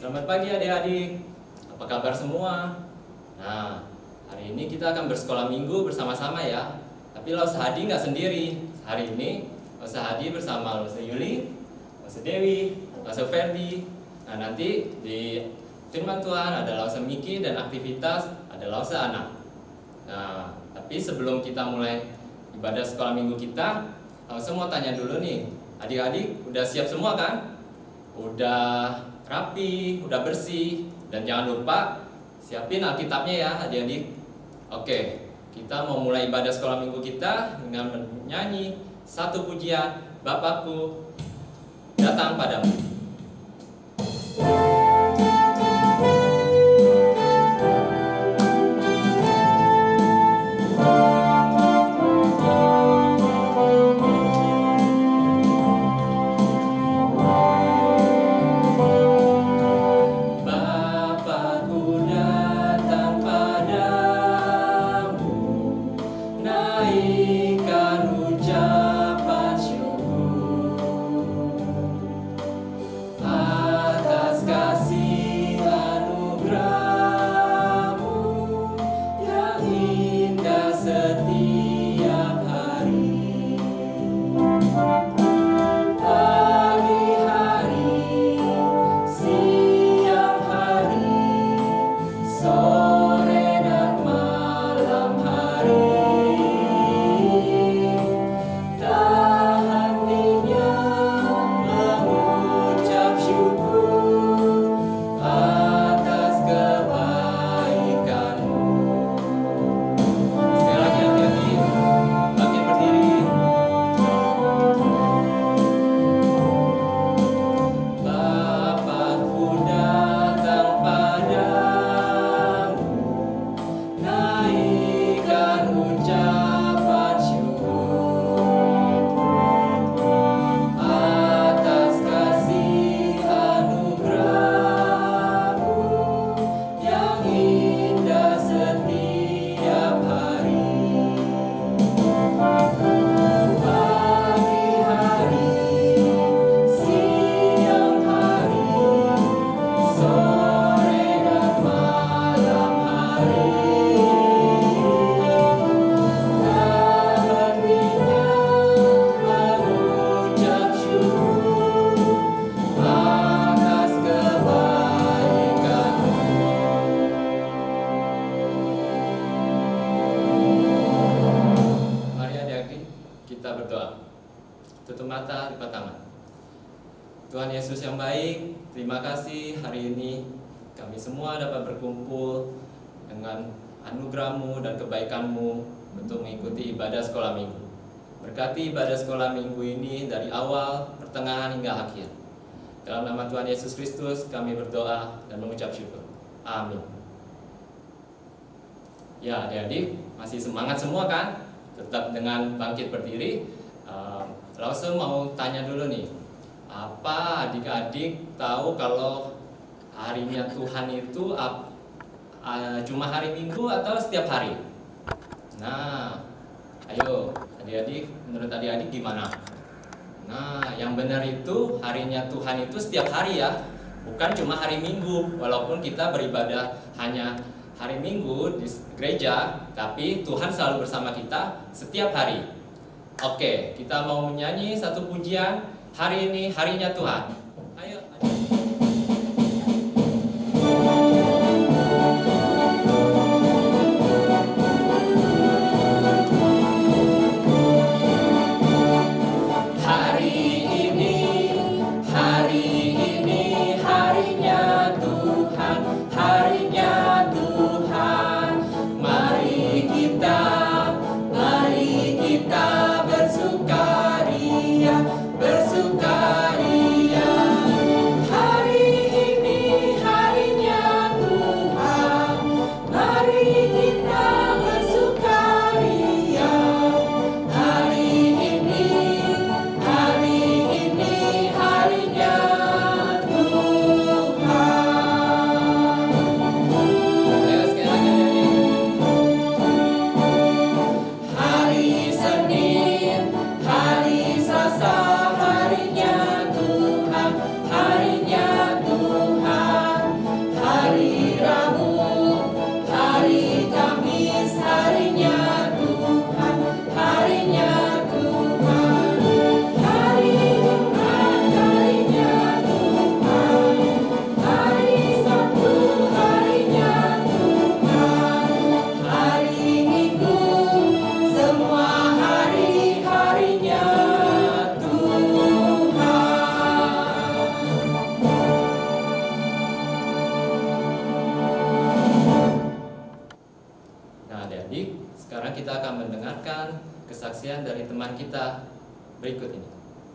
Selamat pagi adik-adik, apa kabar semua? Nah, hari ini kita akan bersekolah minggu bersama-sama ya. Tapi Lausa Hadi nggak sendiri. Hari ini Lausa Hadi bersama Lausa Yuli, Lausa Dewi, Lausa Ferdi. Nah, nanti di firman Tuhan ada Lausa Miki dan aktivitas ada Lausa Anak. Nah, tapi sebelum kita mulai ibadah sekolah minggu kita, Lausa mau tanya dulu nih, adik-adik udah siap semua kan? Udah rapi, udah bersih, dan jangan lupa siapin Alkitabnya ya adik-adik. Oke, kita mau mulai ibadah sekolah minggu kita dengan menyanyi satu pujian, Bapakku datang padamu. Tutup mata, lipat tangan. Tuhan Yesus yang baik, terima kasih hari ini kami semua dapat berkumpul dengan anugerah-Mu dan kebaikan-Mu untuk mengikuti ibadah sekolah minggu. Berkati ibadah sekolah minggu ini dari awal, pertengahan hingga akhir. Dalam nama Tuhan Yesus Kristus kami berdoa dan mengucap syukur. Amin. Ya adik-adik, masih semangat semua kan? Tetap dengan bangkit berdiri. Langsung mau tanya dulu nih, apa adik-adik tahu kalau harinya Tuhan itu cuma hari Minggu atau setiap hari? Nah, ayo adik-adik, menurut adik-adik gimana? Nah, yang benar itu harinya Tuhan itu setiap hari ya, bukan cuma hari Minggu. Walaupun kita beribadah hanya hari Minggu di gereja, tapi Tuhan selalu bersama kita setiap hari. Oke, kita mau menyanyi satu pujian. Hari ini harinya Tuhan. Ayo. Bersukaria Adik-adik, sekarang kita akan mendengarkan kesaksian dari teman kita berikut ini.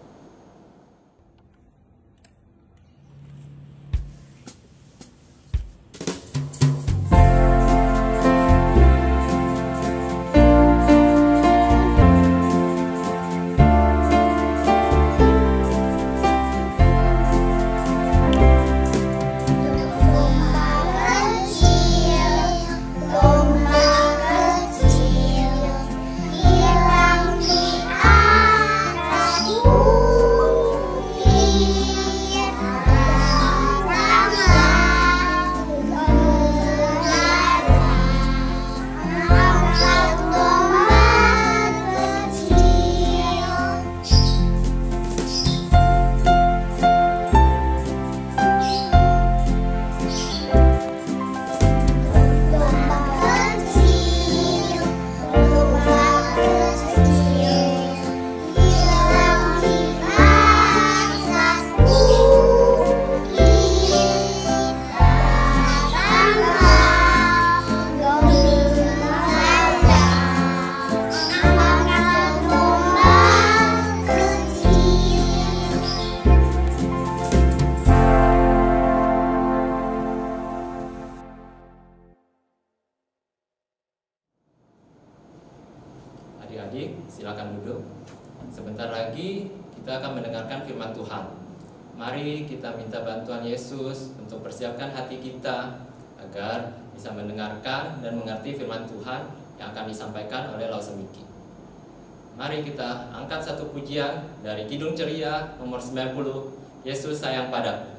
Adik-adik, silakan duduk. Sebentar lagi kita akan mendengarkan firman Tuhan. Mari kita minta bantuan Yesus untuk persiapkan hati kita agar bisa mendengarkan dan mengerti firman Tuhan yang akan disampaikan oleh Lau Semiki. Mari kita angkat satu pujian dari Kidung Ceria nomor 90, Yesus Sayang Padaku.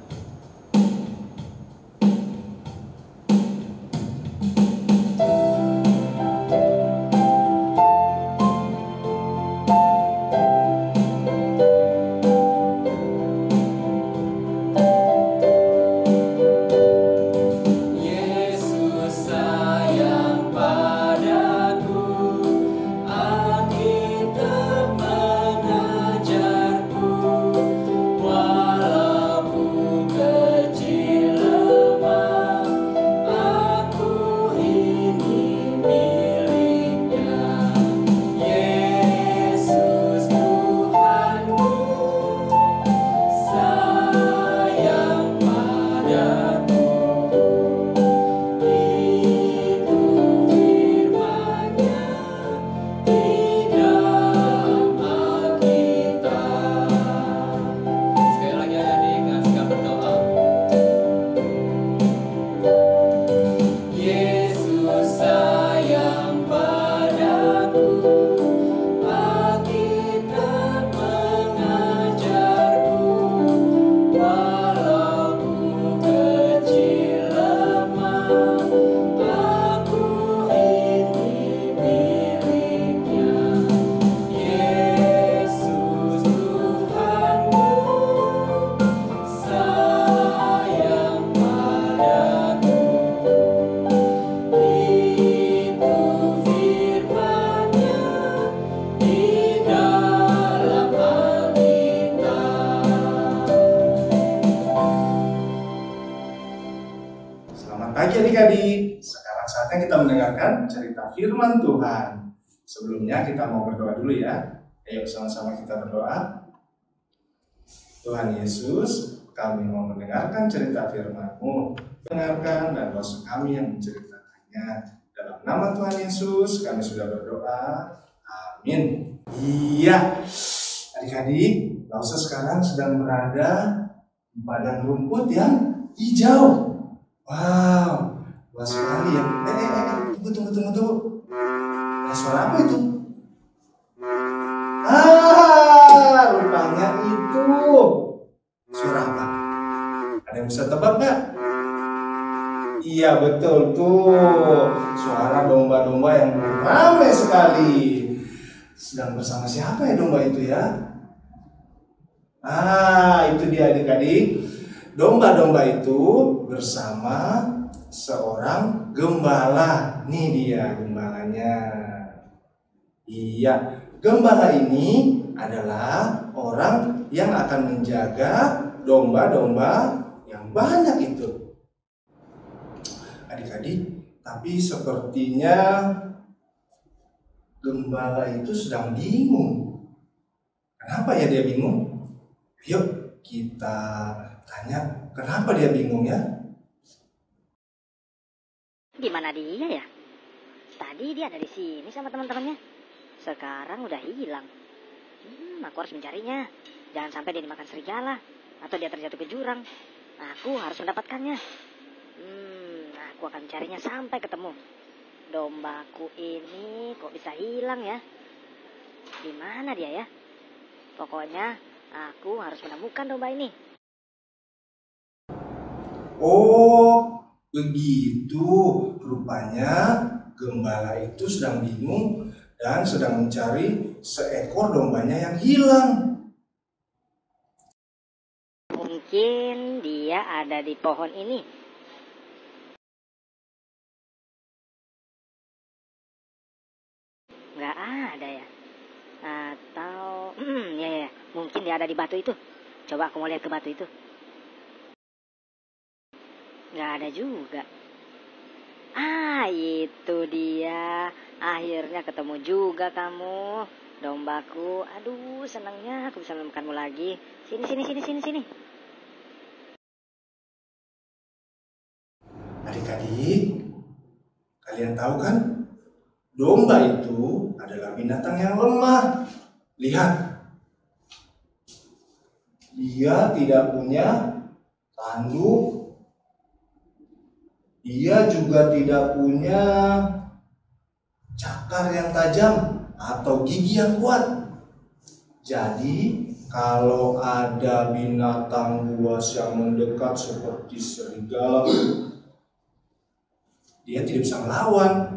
Pagi adik-adik, sekarang saatnya kita mendengarkan cerita firman Tuhan. Sebelumnya kita mau berdoa dulu ya. Ayo sama-sama kita berdoa. Tuhan Yesus, kami mau mendengarkan cerita firman-Mu. Dengarkan dan dosa kami yang menceritakannya. Dalam nama Tuhan Yesus kami sudah berdoa. Amin. Iya, adik-adik, Lausa sekarang sedang berada di padang rumput yang hijau. Wow, luas sekali ya. Tunggu. Ada suara apa itu? Rupanya itu suara apa? Ada yang bisa tebak nggak? Iya betul tuh, suara domba-domba yang ramai sekali. Sedang bersama siapa ya domba itu ya? Itu dia adik-adik. Domba-domba itu bersama seorang gembala. Nih dia gembalanya. Iya, gembala ini adalah orang yang akan menjaga domba-domba yang banyak itu. Adik-adik, tapi sepertinya gembala itu sedang bingung. Kenapa ya dia bingung? Yuk kita tanya kenapa dia bingung ya. Gimana dia ya? Tadi dia ada di sini sama teman-temannya. Sekarang udah hilang. Aku harus mencarinya. Jangan sampai dia dimakan serigala atau dia terjatuh ke jurang. Aku harus mendapatkannya. Aku akan mencarinya sampai ketemu. Dombaku ini kok bisa hilang ya? Di mana dia ya? Pokoknya aku harus menemukan domba ini. Oh, begitu. Rupanya gembala itu sedang bingung dan sedang mencari seekor dombanya yang hilang. Mungkin dia ada di pohon ini. Nggak ada ya? Atau, ya, mungkin dia ada di batu itu. Coba aku mau lihat ke batu itu. Nggak ada juga. Itu dia. Akhirnya ketemu juga kamu, dombaku. Aduh, senangnya aku bisa menemukanmu lagi. Sini. Adik-adik, kalian tahu kan? Domba itu adalah binatang yang lemah. Lihat. Dia tidak punya tanduk. Dia juga tidak punya cakar yang tajam atau gigi yang kuat. Jadi, kalau ada binatang buas yang mendekat seperti serigala, dia tidak bisa melawan.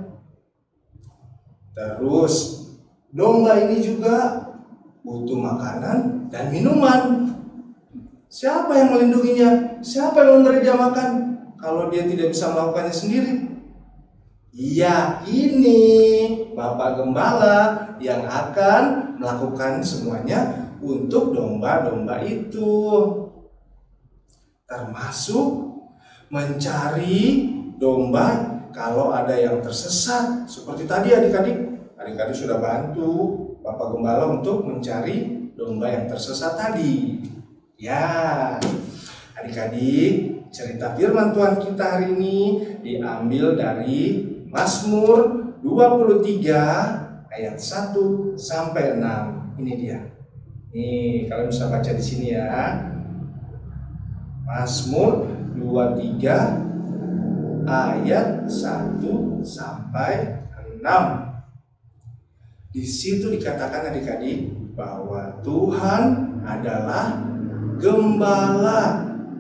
Terus, domba ini juga butuh makanan dan minuman. Siapa yang melindunginya? Siapa yang memberi dia makan kalau dia tidak bisa melakukannya sendiri? Iya, ini Bapak Gembala yang akan melakukan semuanya untuk domba-domba itu. Termasuk mencari domba kalau ada yang tersesat. Seperti tadi adik-adik sudah bantu Bapak Gembala untuk mencari domba yang tersesat tadi. Ya, adik-adik, cerita firman Tuhan kita hari ini diambil dari Mazmur 23 ayat 1 sampai 6. Ini dia. Nih, kalian bisa baca di sini ya. Mazmur 23 ayat 1 sampai 6. Di situ dikatakan adik-adik bahwa Tuhan adalah gembala.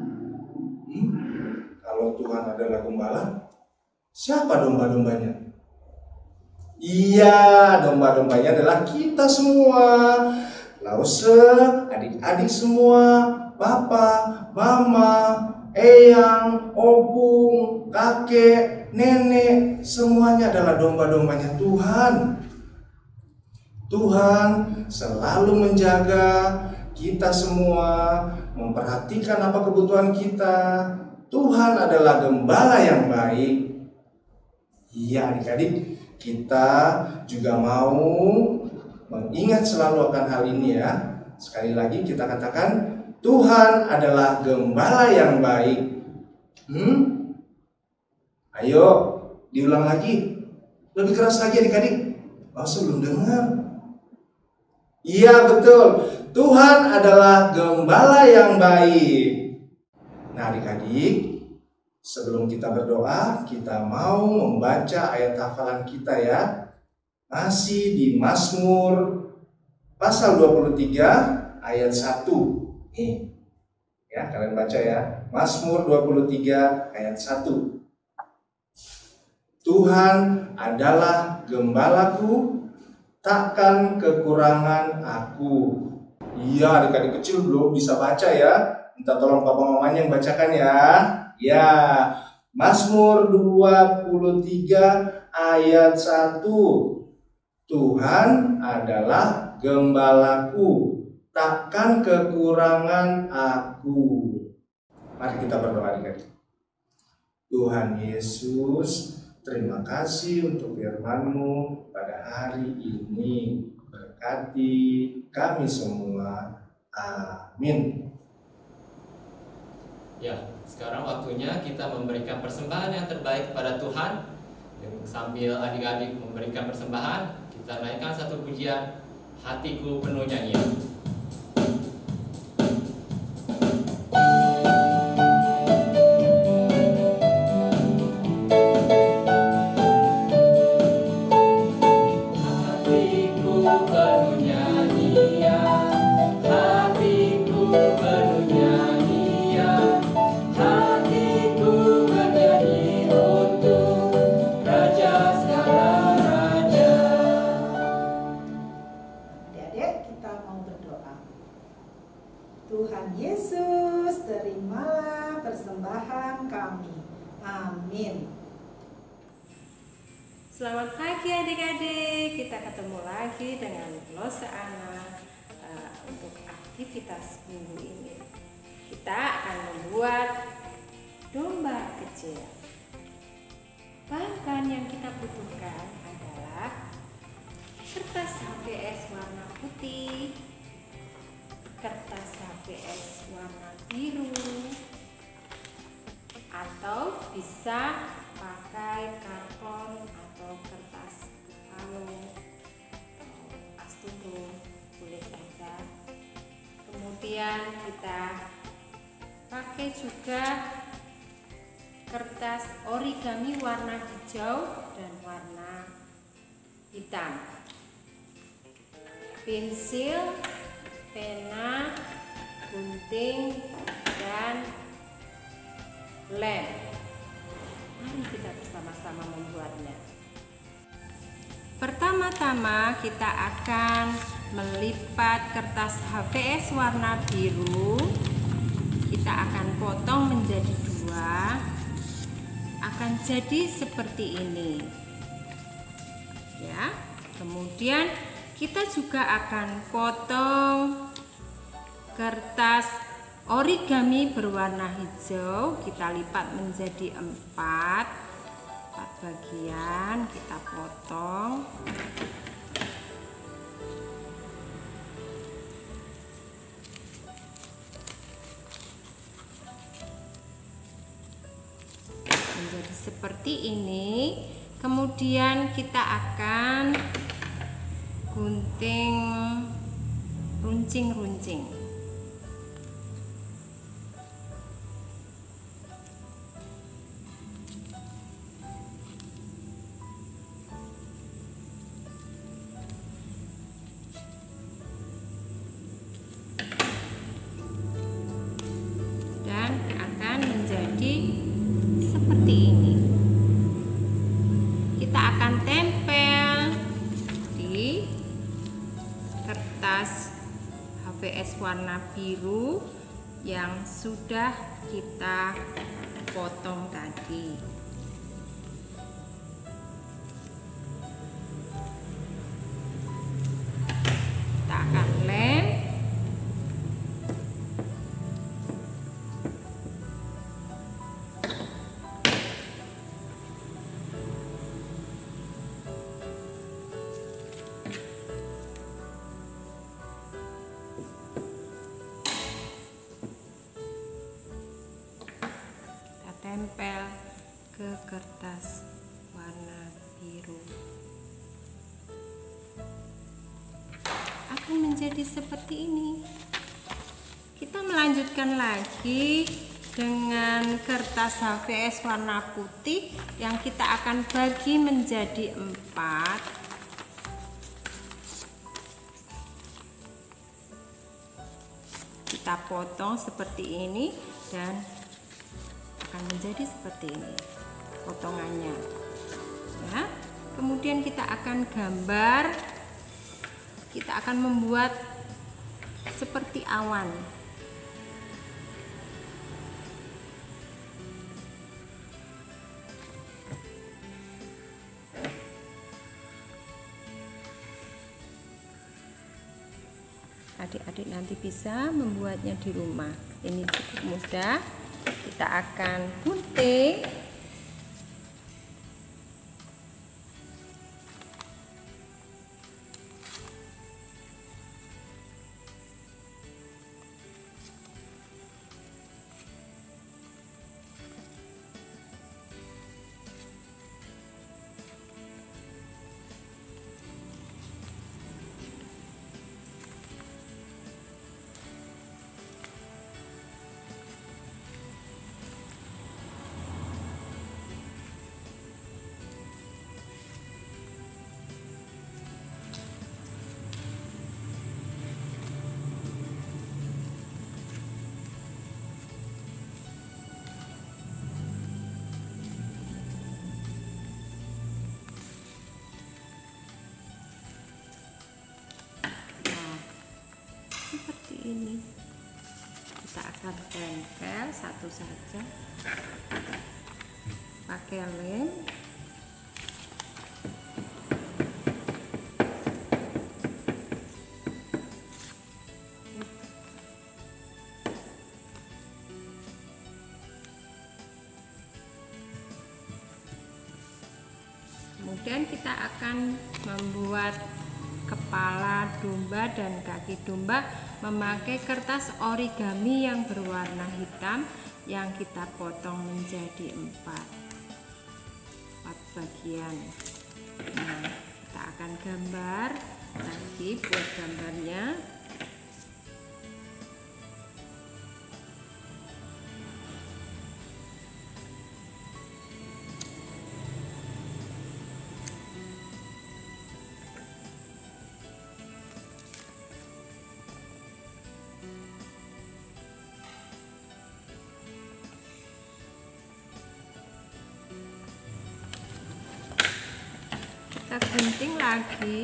Kalau Tuhan adalah gembala, siapa domba-dombanya? Iya, domba-dombanya adalah kita semua. Lause, adik-adik semua, papa, mama, eyang, opung, kakek, nenek, semuanya adalah domba-dombanya Tuhan. Tuhan selalu menjaga kita semua, memperhatikan apa kebutuhan kita. Tuhan adalah gembala yang baik. Iya adik-adik, kita juga mau mengingat selalu akan hal ini ya. Sekali lagi kita katakan, Tuhan adalah gembala yang baik. Ayo, diulang lagi. Lebih keras lagi adik-adik. Sebelum dengar. Iya betul, Tuhan adalah gembala yang baik. Nah adik-adik, sebelum kita berdoa, kita mau membaca ayat hafalan kita ya. Masih di Mazmur pasal 23 ayat 1. Nih, ya kalian baca ya. Mazmur 23 ayat 1. Tuhan adalah gembalaku, takkan kekurangan aku. Iya, adik-adik kecil belum bisa baca ya. Minta tolong papa mamanya yang bacakan ya. Ya, Mazmur 23 ayat 1. Tuhan adalah gembalaku, takkan kekurangan aku. Mari kita berdoa adik-adik. Tuhan Yesus, terima kasih untuk firman-Mu pada hari ini. Berkati kami semua. Amin. Ya, sekarang waktunya kita memberikan persembahan yang terbaik kepada Tuhan. Sambil adik-adik memberikan persembahan, kita naikkan satu pujian, Hatiku Penuh Nyanyian. Tuhan Yesus, terimalah persembahan kami. Amin. Selamat pagi adik-adik, kita ketemu lagi dengan Losana untuk aktivitas minggu ini. Kita akan membuat domba kecil. Bahan yang kita butuhkan adalah kertas HVS warna putih, kertas HVS warna biru, atau bisa pakai karton atau kertas kalung atau astuto, boleh saja. Kemudian kita pakai juga kertas origami warna hijau dan warna hitam, pensil, pena, gunting, dan lem. Mari kita bersama-sama membuatnya. Pertama-tama kita akan melipat kertas HVS warna biru. Kita akan potong menjadi dua. Akan jadi seperti ini. Ya. Kemudian kita juga akan potong kertas origami berwarna hijau. Kita lipat menjadi 4 bagian, kita potong. Menjadi seperti ini. Kemudian kita akan gunting runcing-runcing. Dan akan menjadi seperti ini. Kita akan tempel di kertas HVS warna biru yang sudah kita potong tadi. Kita akan lem. Tempel ke kertas warna biru. Akan menjadi seperti ini. Kita melanjutkan lagi dengan kertas HVS warna putih yang kita akan bagi menjadi 4. Kita potong seperti ini dan akan menjadi seperti ini potongannya ya. Kemudian kita akan gambar, kita akan membuat seperti awan. Adik-adik nanti bisa membuatnya di rumah. Ini cukup mudah. Kita akan gunting ini. Kita akan tempel satu saja pakai lem. Kemudian kita akan membuat kepala domba dan kaki domba memakai kertas origami yang berwarna hitam yang kita potong menjadi 4 bagian. Nah, kita akan gambar lagi buat gambarnya. Kita gunting lagi.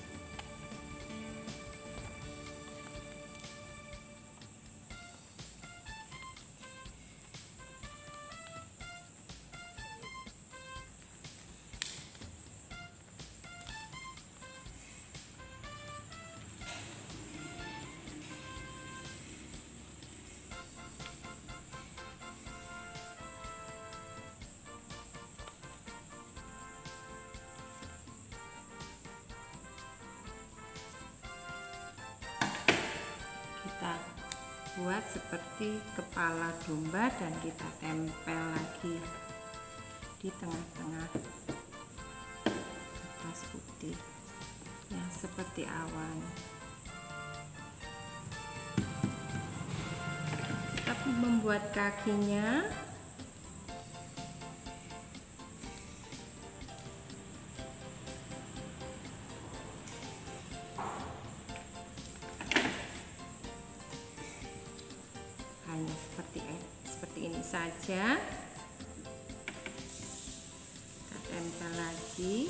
Kita buat seperti kepala domba dan kita tempel lagi di tengah-tengah kertas putih yang seperti awan. Kita membuat kakinya. Hanya seperti ini saja. Kita tempel lagi.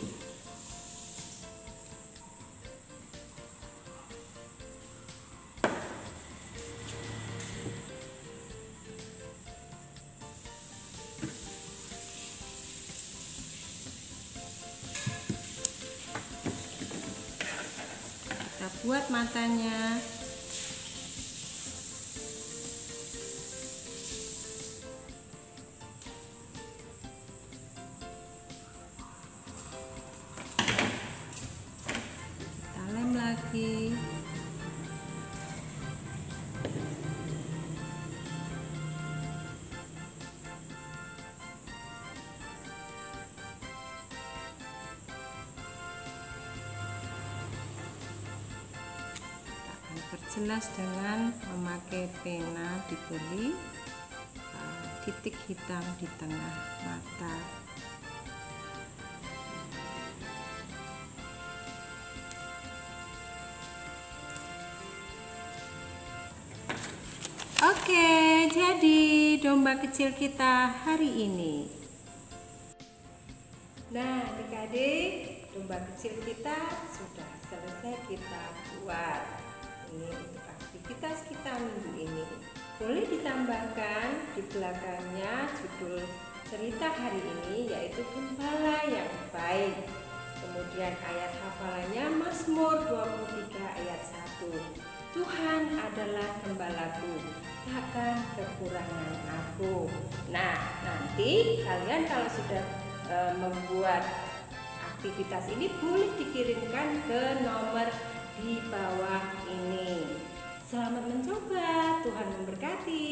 Kita buat matanya. Lagi. Kita akan perjelas dengan memakai pena diberi titik hitam di tengah mata. Oke, jadi domba kecil kita hari ini. Nah, adik-adik, domba kecil kita sudah selesai kita buat. Ini untuk aktivitas kita minggu ini. Boleh ditambahkan di belakangnya judul cerita hari ini, yaitu Gembala yang Baik. Kemudian ayat hafalannya Mazmur 23 ayat 1. Tuhan adalah gembalaku, takkan kekurangan aku. Nah, nanti kalian kalau sudah membuat aktivitas ini boleh dikirimkan ke nomor di bawah ini. Selamat mencoba, Tuhan memberkati.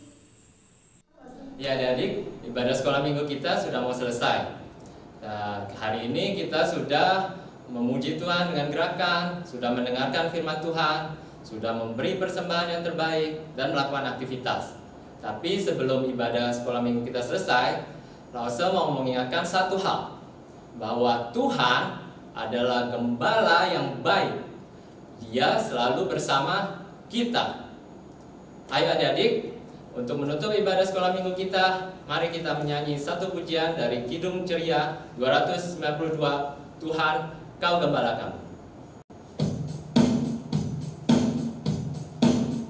Ya adik-adik, ibadah sekolah minggu kita sudah mau selesai. Nah, hari ini kita sudah memuji Tuhan dengan gerakan, sudah mendengarkan firman Tuhan, sudah memberi persembahan yang terbaik dan melakukan aktivitas. Tapi sebelum ibadah sekolah minggu kita selesai, Rasa mau mengingatkan satu hal, bahwa Tuhan adalah gembala yang baik. Dia selalu bersama kita. Ayo adik-adik, untuk menutup ibadah sekolah minggu kita, mari kita menyanyi satu pujian dari Kidung Ceria 292, Tuhan Kau Gembala Kami.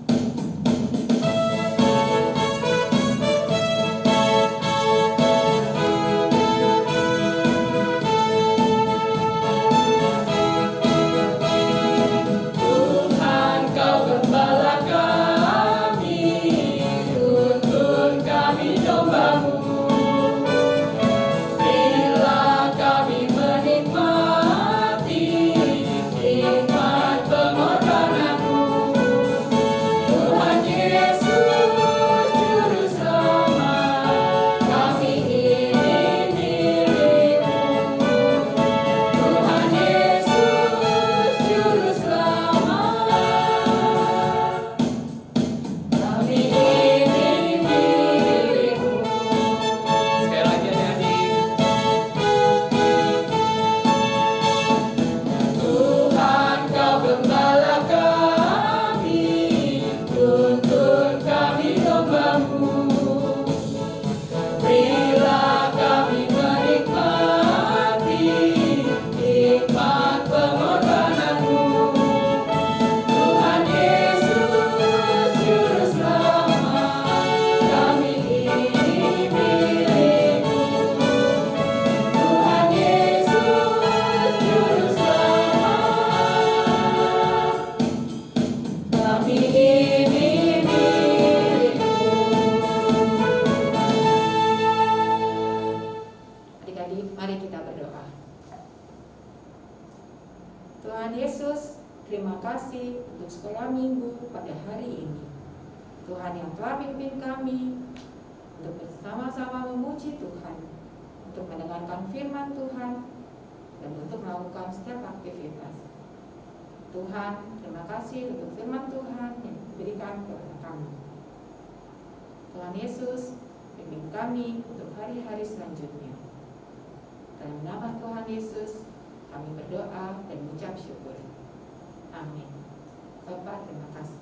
Yesus, terima kasih untuk sekolah minggu pada hari ini. Tuhan yang telah pimpin kami untuk bersama-sama memuji Tuhan, untuk mendengarkan firman Tuhan, dan untuk melakukan setiap aktivitas. Tuhan, terima kasih untuk firman Tuhan yang diberikan kepada kami. Tuhan Yesus, pimpin kami untuk hari-hari selanjutnya. Dalam nama Tuhan Yesus, kami berdoa dan mengucap syukur. Amin. Bapa, terima kasih.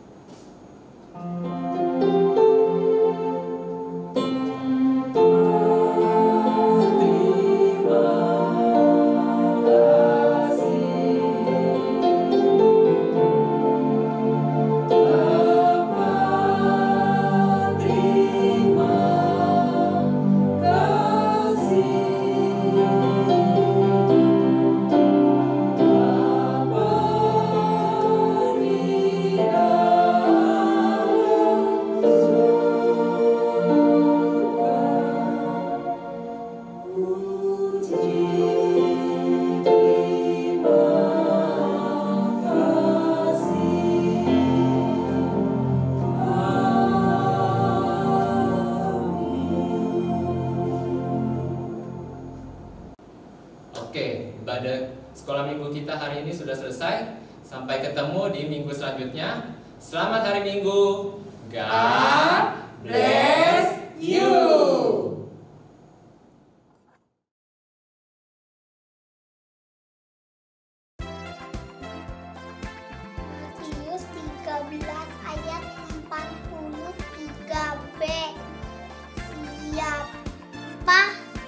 Oke, ibadah sekolah minggu kita hari ini sudah selesai. Sampai ketemu di minggu selanjutnya. Selamat hari Minggu. God bless you. Matius 13 ayat 43b. Siapa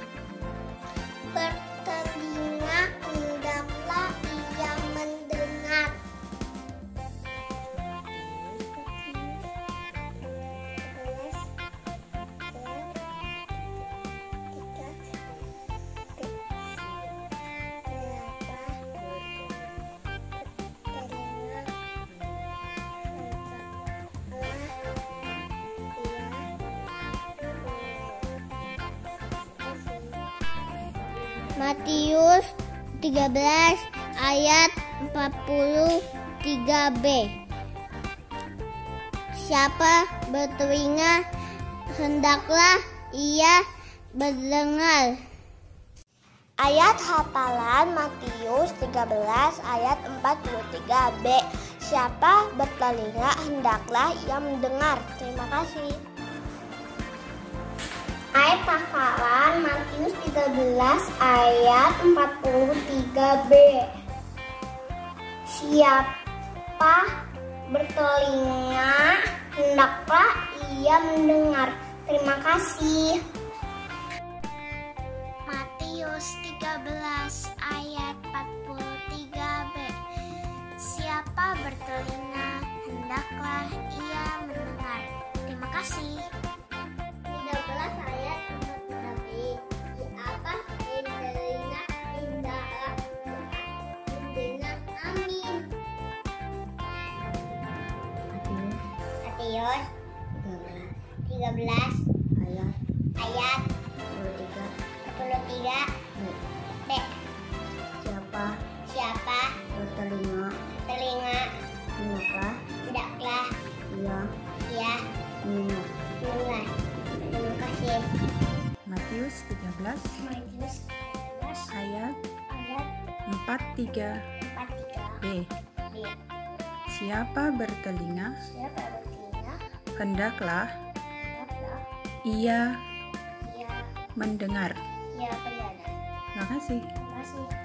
bertelinga, hendaklah ia mendengar. Matius 13 ayat 43b. Siapa bertelinga, hendaklah ia mendengar. Ayat hafalan Matius 13 ayat 43b. Siapa bertelinga, hendaklah ia mendengar. Terima kasih. Ayat hafalan Matius 13 ayat 43b. Siapa bertelinga, hendaklah ia mendengar. Terima kasih. Matius 13 ayat 43b. Siapa bertelinga, hendaklah ia mendengar. Terima kasih. 13 ayat 43b. Siapa bertelinga, hendaklah mendengar. Amin. Matius 13 ayat 43b. Siapa bertelinga, hendaklah ia mendengar. Terima kasih. Matius 13 ayat 43b. Siapa bertelinga, hendaklah ia mendengar. Ia mendengar. Terima kasih. Terima kasih.